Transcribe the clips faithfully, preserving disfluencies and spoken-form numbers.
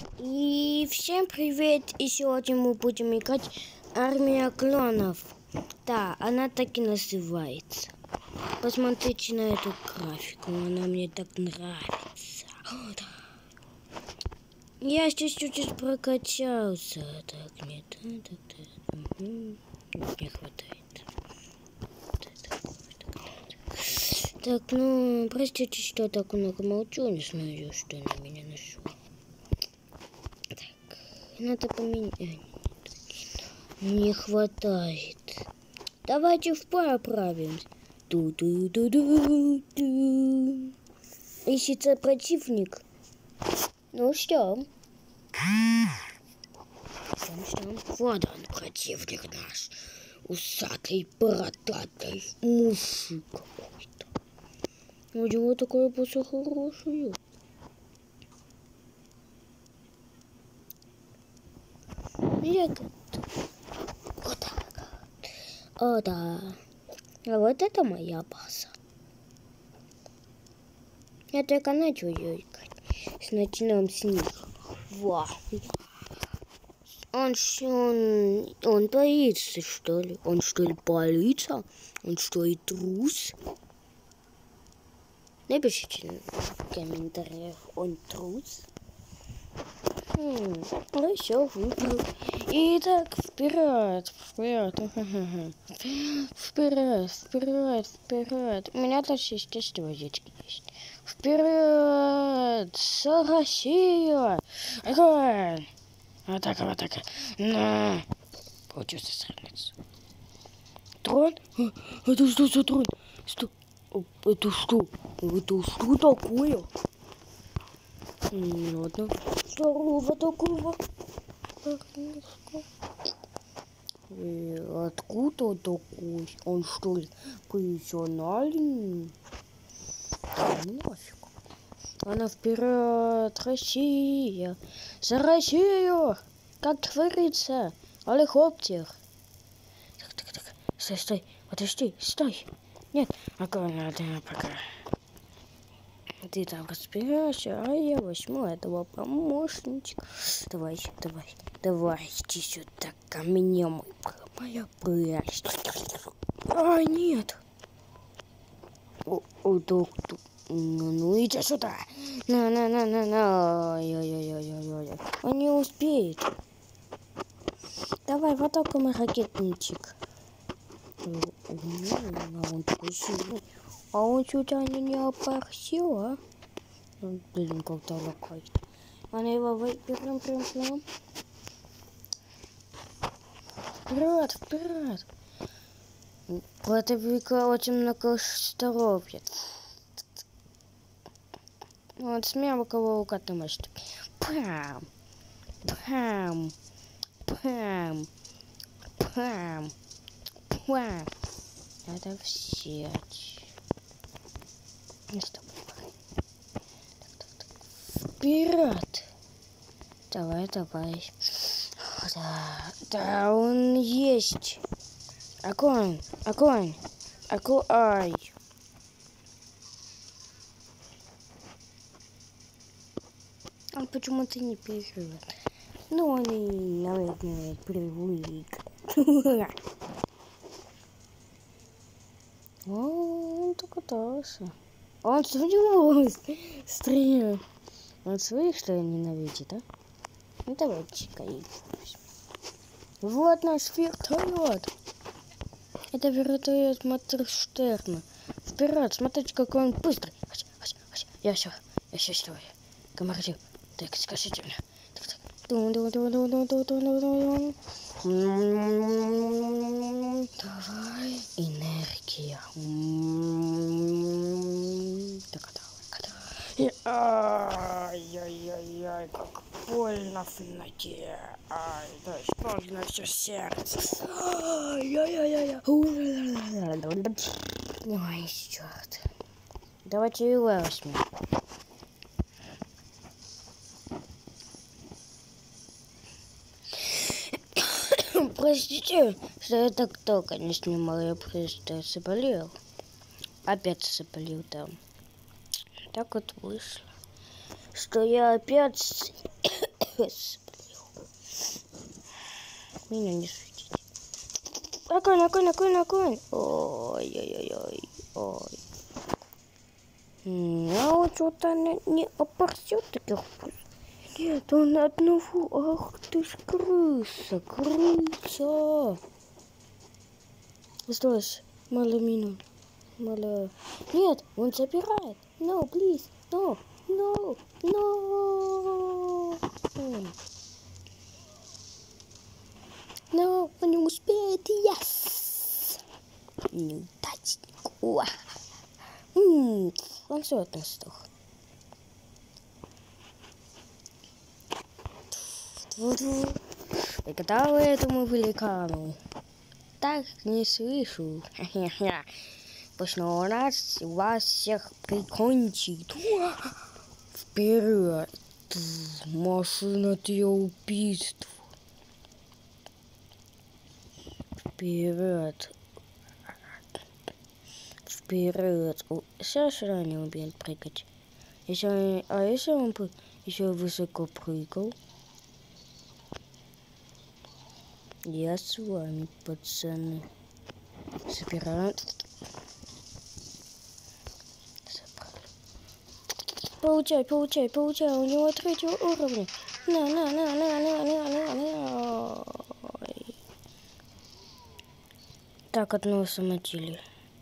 И всем привет! И сегодня мы будем играть Армия клонов. Да, она так и называется. Посмотрите на эту графику, она мне так нравится. О, да. Я здесь чуть-чуть прокачался. Так, нет, так, так, угу. Не хватает. Так, ну, простите, что так много молчу, не знаю, что на меня нашло. Надо поменять. Не хватает. Давайте в пар отправим. Ту-ду-ду-ду-ду. Ищется противник. Ну что? Ждем. Вот он, противник наш. Усатый, бородатый мужик какой-то. У него такая посох хорошая. Я вот так. О, да. А вот это моя база. Я только начал ее играть. Начинаем с них. Вау. Он, он, он боится, что ли? Он что ли боится? Он что ли трус? Напишите в комментариях, он трус. Хм, хорошо, выбрал. Итак, вперед, вперед, вперед, вперед, вперед. У меня тоже есть тестовочки есть. Вперед, за Россию! Огонь! Атака, атака. На! Получился стрелец. Трон? Это что за трон? Что? Это что? Это что такое? Ладно. Здорово такого. И откуда он такой? Он что ли профессиональный? Да нафиг. Она вперед, Россия! За Россию! Как творится? Алихоптер! Так, так, так. Стой, стой, подожди, стой! Нет, ага, надо пока. Ты там разбираешься, а я возьму этого помощничка. Давай, давай, давай, иди сюда ко мне, мой, моя прелесть. А, нет. О, о, доктор. Ну, ну, иди сюда. На, на, на, на, на. Ой-ой-ой-ой-ой. Он не успеет. Давай, вот такой мой ракетничек. Он такой сильный. А он сюда не опорсил, а? Блин, как-то локает. Она его прям, прям, прям. Вперед, вперед. Противника очень много здоровья. Вот смело кого угодно может. Пам, пам, пам, пам, пам. Надо взять. Вперед! Давай, давай. Да, да, он есть. Огонь, огонь, огонь. Ай. Он почему-то не переживает. Ну, он и, наверное, привык. О, он догадался. Он с него стреляет. Он своих, что ли, ненавидит, да? Ну, давайте-ка их. Вот наш вертолет. Это вертолет Моргенштерна. Вперед, смотрите, какой он быстрый. Я все, я все сделаю. Командир, так, скажите мне. Так, так. Давай, энергия. Так, давай. Ай-яй-яй-яй, как больно в ноге. Ай, да, больно все сердце. Ай-яй-яй-яй. Ой, черт. Давайте его возьмем. Простите, что я так долго не снимал, я просто заболел. Опять заболел там. Так вот вышло, что я опять Пес. Меня не судите. Огонь, огонь, огонь, огонь. Ой-ой-ой. Ой. А вот что-то не, не опорсет таких вкус. Нет, он одного. Ах ты ж крыса, крыса. Осталось мало минут. Мало. Нет, он забирает. No, please. No, no, no. No, он не успеет. Yes. Неудачник. Ммм, он все от нас сдох. Вы готовы этому великану? Так не слышу. Пусть у нас у вас всех прикончит. Вперед! Машина для убийств. Вперед! Вперед! Сейчас сюда не умеет прыгать. Если, а если он еще высоко прыгал? Я с вами, пацаны. Собираем. Получай, получай, получай. У него третьего уровня. На, на, на, на, на, на, на, на. Ой. Так, одного самодели.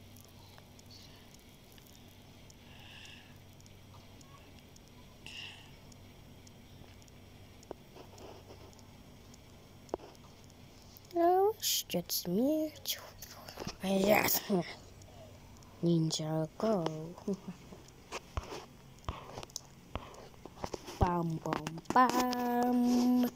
Ждет смерть. Ясно. Ниндзя Го. Пам-пам-пам.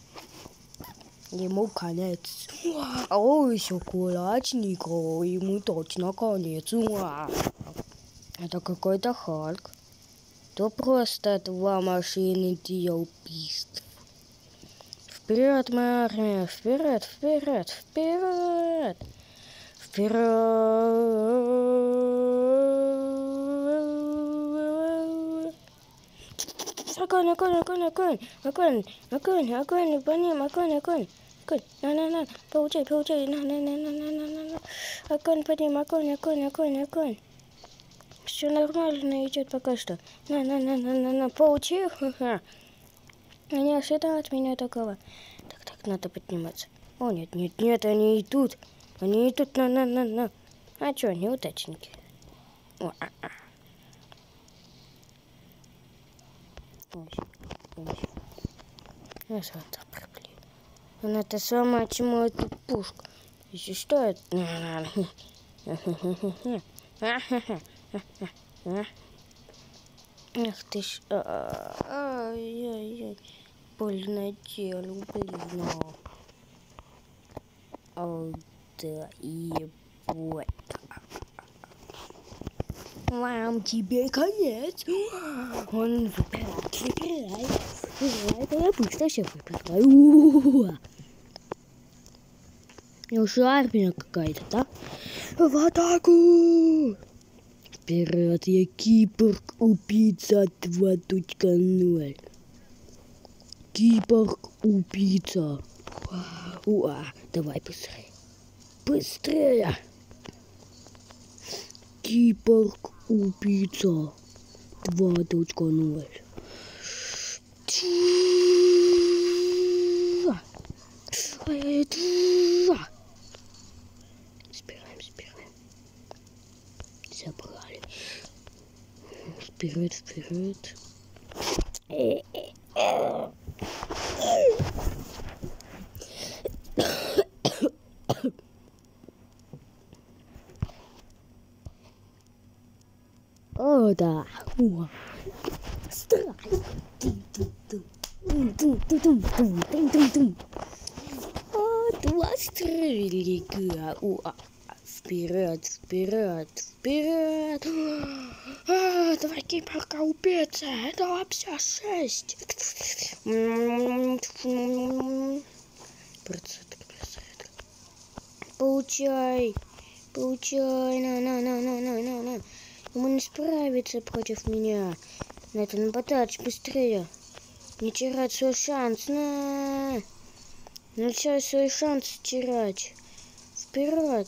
Ему конец. Ой, шоколадника. Ему точно конец. Это какой-то Халк. То просто два машины для убийств. Вперед, моя армия! Вперед, вперед, вперед! Вперед! Огонь, огонь, огонь, огонь! Огонь, огонь, огонь, по ним, огонь, огонь! Огонь, на, на, на, получай, получай, на, на, на, на, на, на, на, на. Огонь по ним, огонь, огонь, огонь, огонь! Все нормально идет пока что. На, на, на, на, на, на, получи, ха-ха! Не ожидал от меня такого. Так, так, надо подниматься. О, нет, нет, нет, они идут. Они идут на, на, на, на. А чё, неудачники. О, а, а. Ой, ой. Я что проблема. Она-то сама чему эту пушку. Если что, это... Ах ты ж... Ай-яй-яй. Больно делу, блин. О, да, ебать. Вам тебе конец. Он выбирает, выбирает. Выбирает, а я быстро все выбираю. Уже армия какая-то, да? В атаку! Вперед, я киборг убийца два точка ноль. Киборг убийца. Уа, давай быстрее. Быстрее. Киборг убийца два точка ноль. Собираем, собираем. Забрали. Вперед, вперед. О, да. Страх. Два стрелика. Вперед, вперед, вперед. А, давай киборга убийца. Это вообще шесть. Получай. Получай. На, на, на, на, на, на, на. Ему не справиться против меня. Надо нападать быстрее. Не терять свой шанс. На. Нельзя свой шанс терять. Вперед.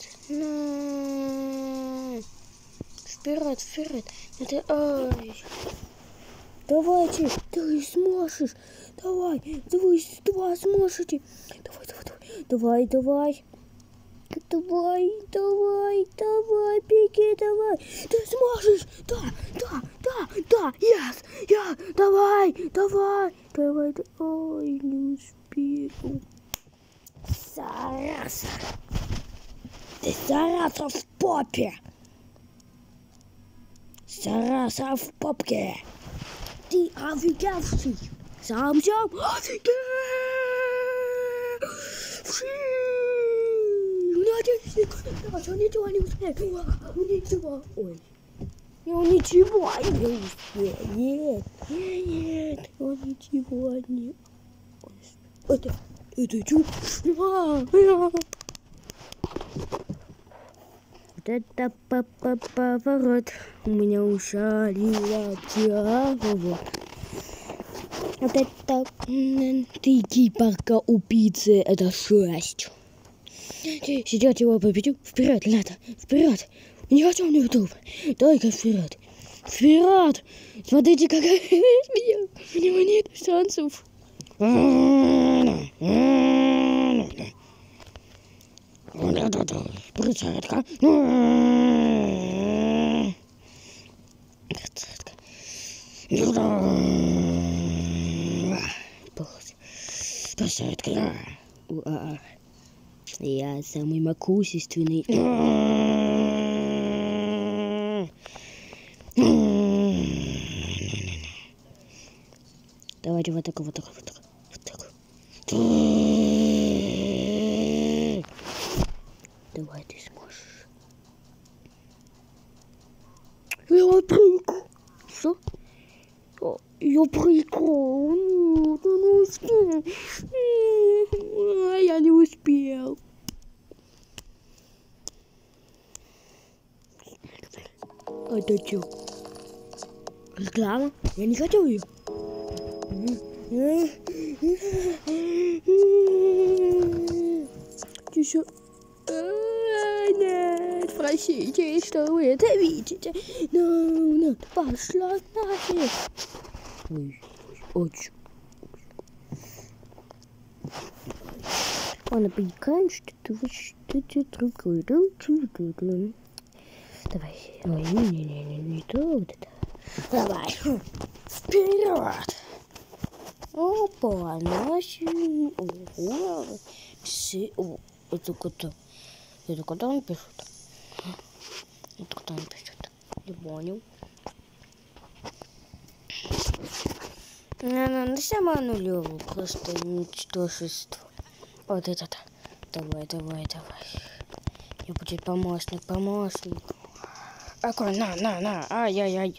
На. Вперед, вперед. Это... Ай. Давайте. Ты сможешь. Давай. Вы два сможете. Давай, давай, давай. Давай, давай. Давай, давай, давай, беги, давай. Ты сможешь. Да, да, да, да. Yes, yes. Давай, давай. Давай, ой, не успел. Зараза. Ты зараза в попе. Зараза в попке. Ты офигевший. Сам-сам офигевший. Давай, он ничего не успеет. Ничего. Ой. Он ничего не успеет. Нет. Нет. Он ничего не... Это... Это чё? Вот это поворот. У меня ушалила вот. Вот это... Ты киборга убийцы. Это шесть. Сейчас его победю. Вперед, надо. Вперед. Не хочу на ютуб. Только вперед. Вперед. Смотрите, какая меня. У него нет шансов. Брусатка. Брусатка. Я самый макусистый. Давайте вот так, вот так, вот так, вот так. Давай, ты сможешь. Я прыгну. Что? Я прыгну. Я не успел. Это что? Реклама? Я не хотел ее. Еще... Нет, простите, что вы это видите. Ну, ну, пошла нафиг. Ой, очень. Ладно, поиграем, что-то вот что-то другое. Давай. Ой, не-не-не, не то вот это. Давай. Вперед. Опа, наши. Ого. Все. О, это кто? Это кто он пишет? Это кто он пишет? Не понял. На самое нулевое, просто ничтожество. Вот это-то. Давай, давай, давай. Я будет помощник, помощник. Какой, на, на, на. Ай-яй-яй.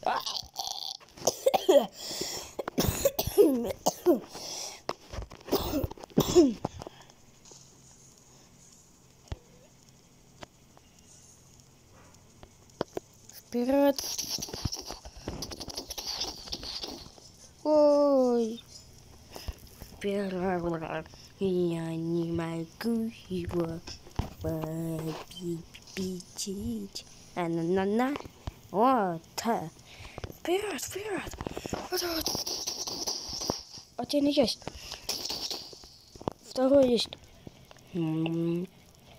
Вперед. Ой. Вперед. Я не могу его победить. На-на-на-на. Вот. Вперед, вперед. Вот, вот. Один есть. Второй есть. Блин,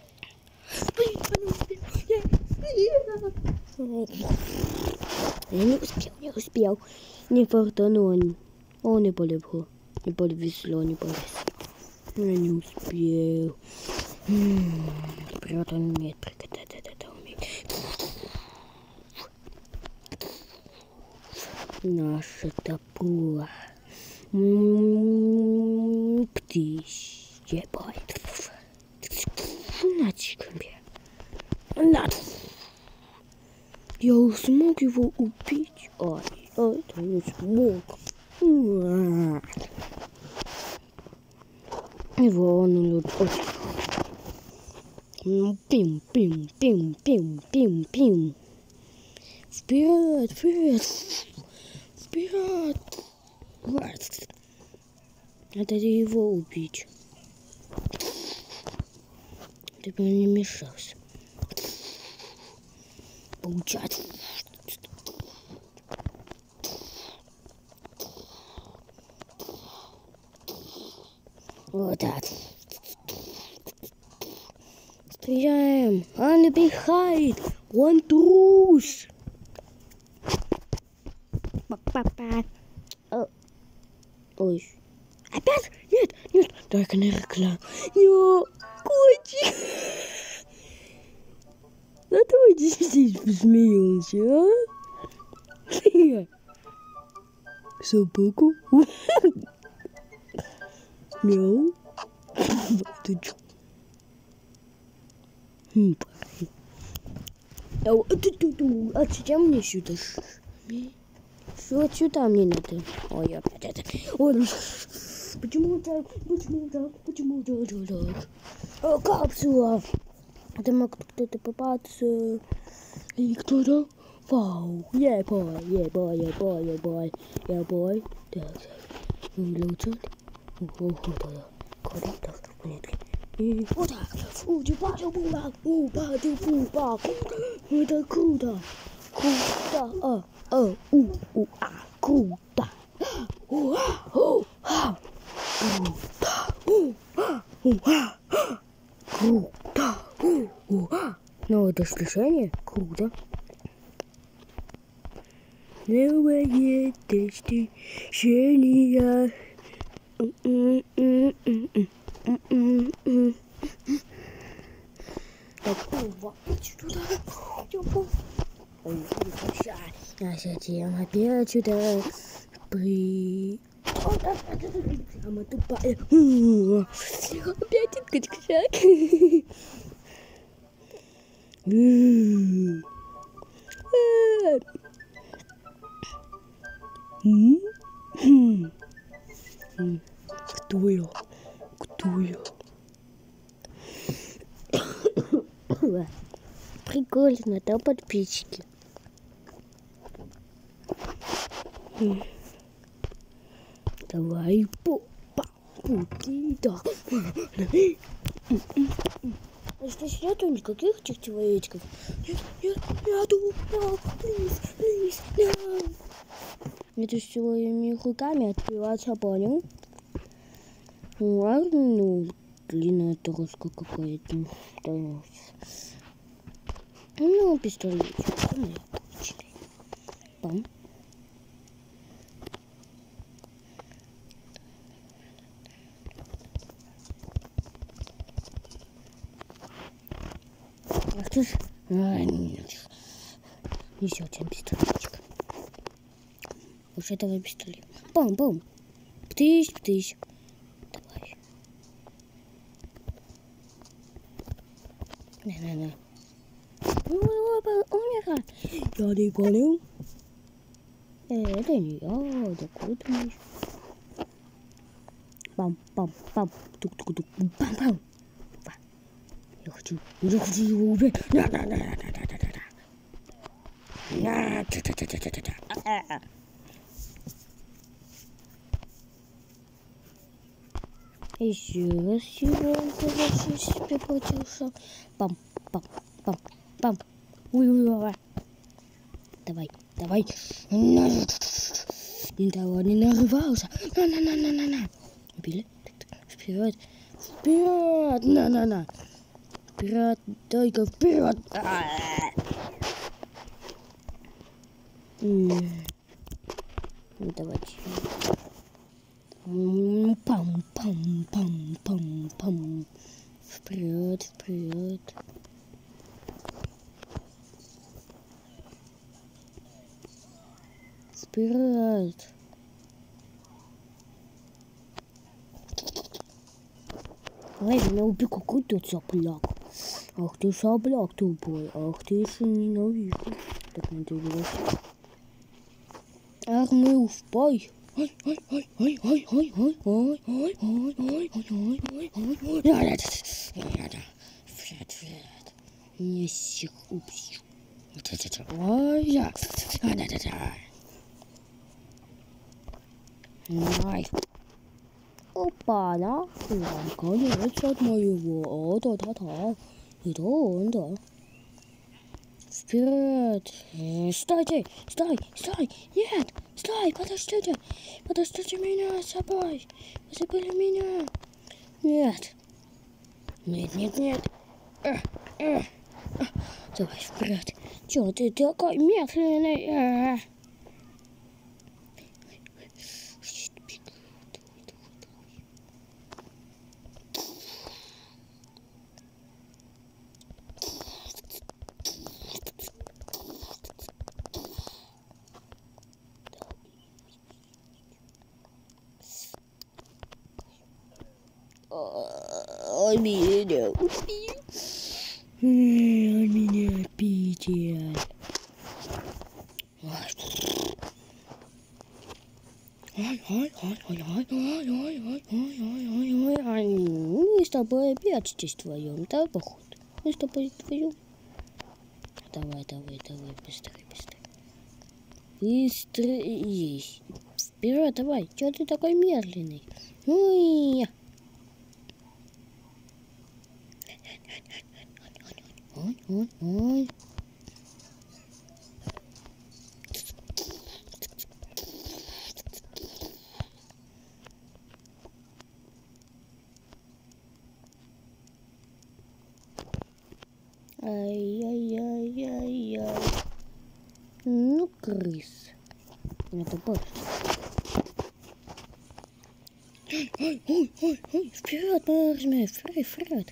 я не успел, не успел. Не фартанул. О, не повезло. Не повезло, не повезло. Я не успел. Вперед он умеет прыгать. Это умеет. Наша топор. Птичь. Ебать. Начеками. Надо. Я смог его убить. Ай, это не смог. Его он улетел. Пим, пим, пим, пим, пим, пим. Вперед, вперед. Вперед. Надо его убить. Ты бы не мешался. Получать. Вот так. Стреляем. Он напихает. Он трус. Па-па-па. Ой. Опять? Нет, нет. Только не реклама. Yo, котик. Да давайте здесь посмеемся, а? Собаку. Мяу. Ты чё? А зачем мне сюда? Что сюда мне надо? Ой, опять это. Ой, почему так? Почему так? Почему так? О, капсула. Там кто-то попался. И кто-то? Вау, я бой, я бой, я бой, я бой, я бой. Так, лучше. Куда так, понятно. И вот так. У-ти-па-ти-пу-па, у-па-ти-пу-па. Это круто. Круто. А, а, у, у, а, круто. У-а, у-а. Круто. У-а, у-а. Круто. У-а. Новое достижение. Круто. Новое достижение. Такого сюда. Ой, я затем опять сюда при... Самая тупая. Опять качкачак. Кто я? Кто я? Прикольно, да, подписчики? Давай по пути, да. А здесь нету никаких этих человечков? Нет, нет, нету. No, please, please, no. Это с своими руками отбиваться, понял? Ну ладно, ну, длинная троска какая-то. Ну, пистолетик. Ну, обычный. Пам. Ах ты ж. А, нет. Еще один пистолетик. Уж этого пистолет. Бам-бам. Птыщ, птыщ. Давай. На-на-на. Ну, умер. Я не понял. Это не я. Да куда ты? Бам-бам-бам. Тук-тук-тук. Бам-бам. Я хочу, я хочу его убить. На-на-на-на-на-на-на-на. На-та-та-та-та-та-та. Еще раз его он хорошо себе платился. Пам-пам-пам-пам. Ой-ой-ой. Давай, давай. Не того не нарывался. На-на-на-на-на-на. Убили. Вперед. Вперед. На-на-на. Вперед. Только вперед. Ну давайте. Пам-пам-пам-пам-пам. Вперед, вперед. Вперед. Ладно, убей какой-то сопляк. Ах ты сопляк тупой. Ах ты еще ненавижу. Так надо играть. Ах, мы успой. Ой, ой, ой, ой, ой, ой, ой, ой, ой, ой, ой, ой, ой, ой, ой, ой. Вперед, вперед. Я всех убью. Ой, я. Ай. Опа, да? Конец от моего. О, да-да-да. Это он, да. Вперед! Стойте! Стой! Стой! Нет! Стой! Подождите! Подождите меня с собой! Вы забыли меня! Нет! Нет, нет, нет! Э, э, э. Давай вперед! Чё ты такой медленный? Э. Он меня убил. Он меня печаль. Ой, ой, ой, ой, ой, ой, ой, ой, ой, ой, ой, ой. Мы с тобой опять здесь вдвоем, да, походу? Мы с тобой вдвоем. Давай, давай, давай, быстрее, быстрее. Быстрее. Вперед, давай. Чего ты такой медленный? Ой. Ой, ой, ой. Ай-яй-яй-яй-яй. Ну, крыс. Это больше. Ой, ой, ой, ой, вперед, Марсме, вперед, вперед.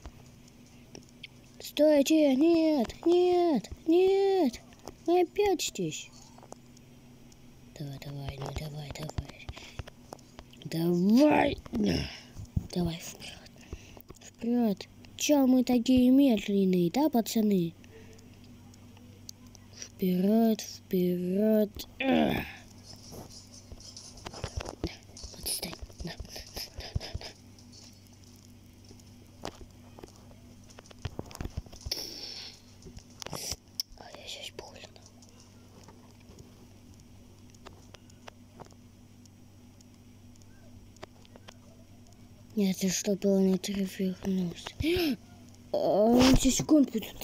Стойте, нет, нет, нет. Мы опять здесь. Давай, давай, ну давай, давай. Давай. Давай, вперед. Вперед. Че мы такие медленные, да, пацаны? Вперед, вперед. Подстань. На, на, на, на, на. А я сейчас больно. Нет, это чтобы он отрефернулся. Он здесь секунд будет.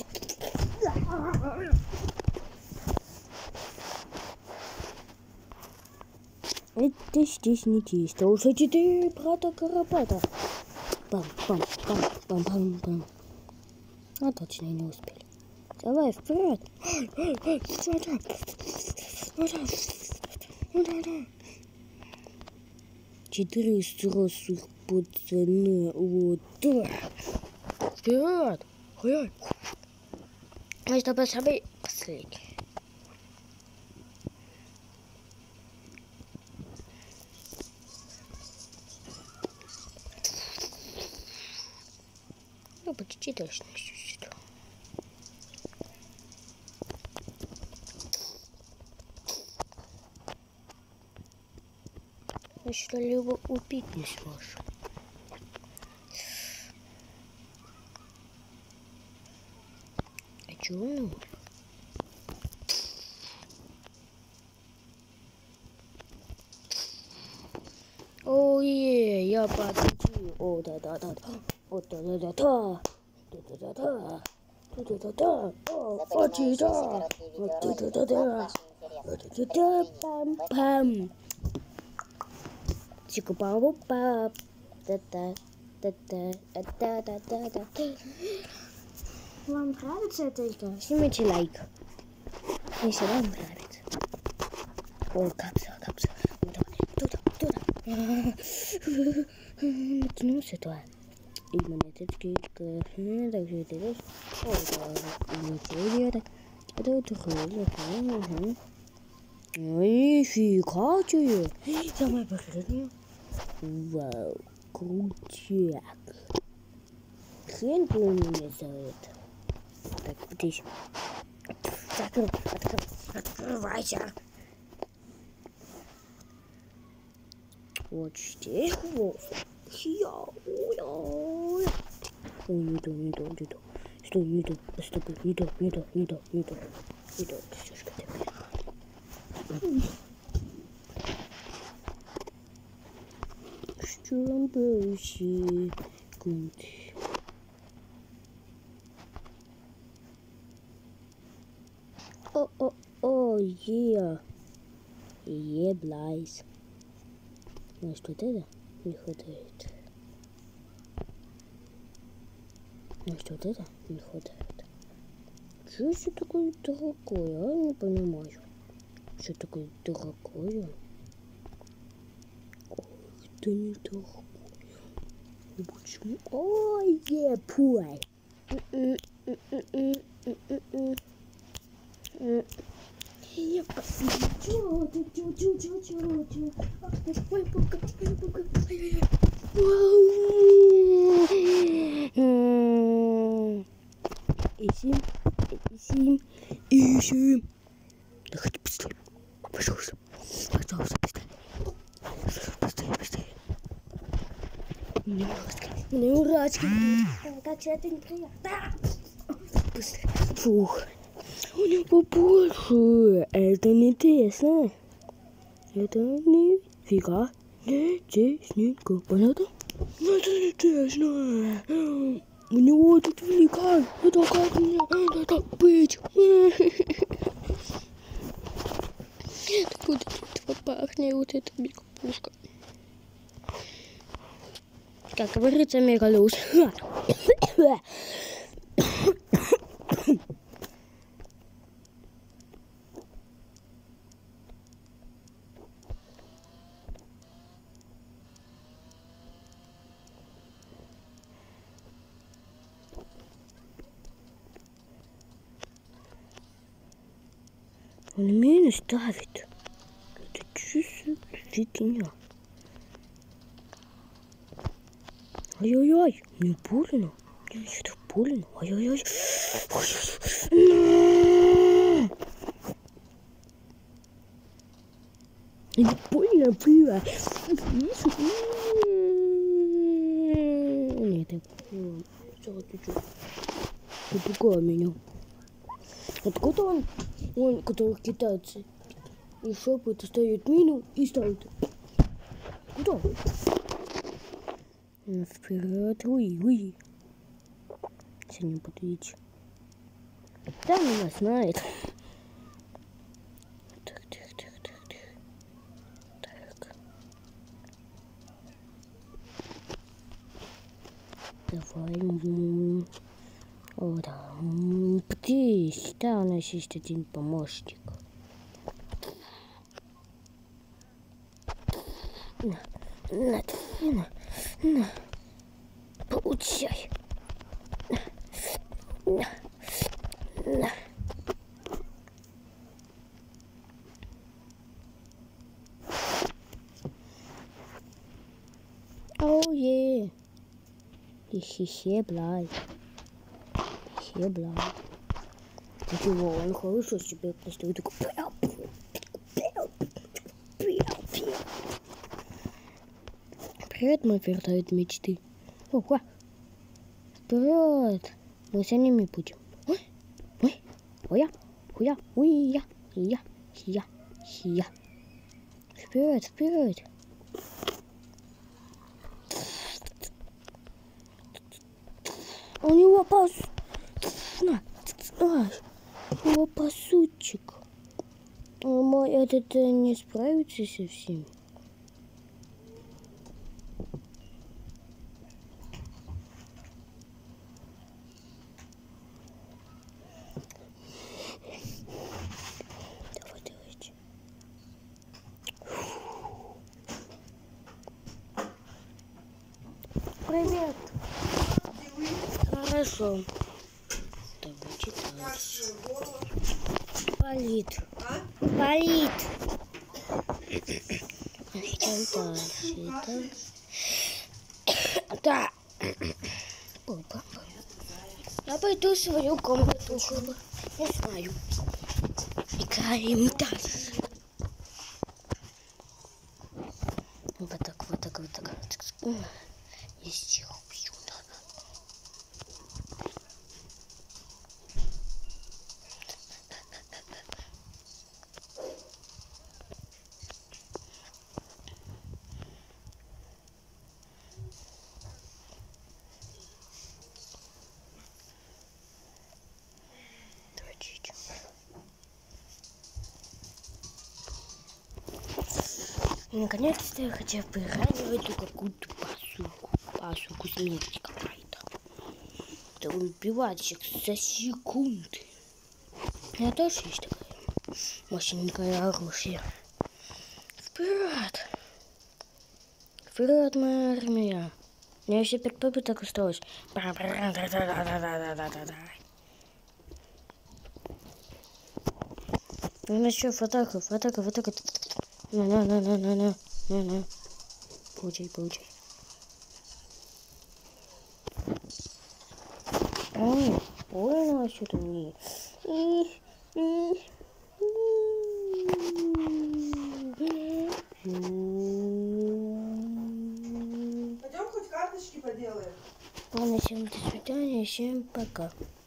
Это здесь не чисто. Уже четыре брата Карапата. Пам, пам, пам, пам, пам, пам. А точно не успели. Давай вперед. Четыре взрослых пацана. Вот так. Вперед. Мы с тобой самые последние. Ну, почти точно чуть-чуть. Мы что-либо убить не сможем. А чего он? Ой, я победил. О, да-да-да. О, да-да-да-да. Да-да-да-да. Да-да-да-да. О, да-да-да. Да-да-да-да. Да-да-да. Пам-пам. Чику-пау-пап. Да-да. Да-да. Да-да-да-да. Вам нравится эта игра? Снимите лайк. Если вам нравится. О, капсула, капсула. Ну давай. Туда, туда. Наткнулся туда. И монеточки. Так же это здесь. О, да. Ничего не это. Это вот такое. Ой, фига тебе. Самое последнее. Вау, крутяк. Хрен ты у меня за это. Так, здесь. Закрой, открой, открывайся. Вот здесь вот. Ой, не то, не то, не то. Стой, не то, стой, не то, не то, не то, не то. Не то, слушай, ты. Jumbo she good. Oh, oh, oh, yeah. Yeah, Блайз. Может, вот это не хватает? Может, вот это не хватает? Что это такое дорогое, а? Не понимаю. Что такое дорогое? Ой, это не дорогое. Почему? Ой, е, пуай. Я посмотрю. Ищем, ищем, ищем. Да хоть быстрее. Пожалуйста. Пожалуйста, быстрее. Быстрее, быстрее. Мне урачки. Мне урачки. Как же это неприятно. Быстрее. Фух. У него побольше. Это не тесно. Это не фига. Не тесненько. Понятно? Это не тесно. У него тут велика. Это как мне надо быть? Так вот этого пахнет вот эта микропушка. Как говорится, мегалюс. Он меня ставит. Это чувство фигня. Ай-яй-яй, мне больно. Мне что-то больно. Ай-яй-яй. Мне больно было. Нет, я... Ты что? Напугал меня. Откуда он, он, который китайцы, и шепот ставит мину и ставит. Куда? Вперед, уй, уй. Сегодня буду идти. Да, меня знает. Так, так, так, так, так. Так. Давай. О, да. Птиц. Да, у нас есть один помощник. На, на, на, на. Получай. На, на. Оу, е. Хе-хе-хе, блай. Хе, блай. Ничего, он хорошо себе поставил. Такой... Привет, мой вертолет мечты. Ого. Вперед. Мы за ними будем. Ой, ой, ой, ой, ой, я, я, я, я. Вперед, вперед. У него пас... На. Ай, у него пасучек. Мой этот не справится со всем. Давай, давайте. Привет. Хорошо. Давайте дальше. Болит. А? Болит. Идем дальше. Да. Ой, папа. Я пойду в свою комнату. Не знаю. Играем дальше. Вот так, вот так, вот так. Еще убью. И наконец-то я хотел поиграть в эту какую-то пасуку. Пасуку смерти какая-то. Это убивальщик за секунды. У меня тоже есть такая мощненькое оружие. Вперед! Вперед, моя армия! У меня еще пять попыток осталось. Ну насчет в атаку, в атаку, в атаку. На, на, на, на, на, на, на, на. Получай, получай. Ой, больно что-то мне. Пойдем хоть карточки поделаем. Ладно, всем до свидания, всем пока.